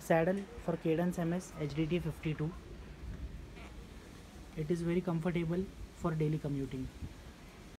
saddle for Cadence MS HDT 52. It is very comfortable for daily commuting.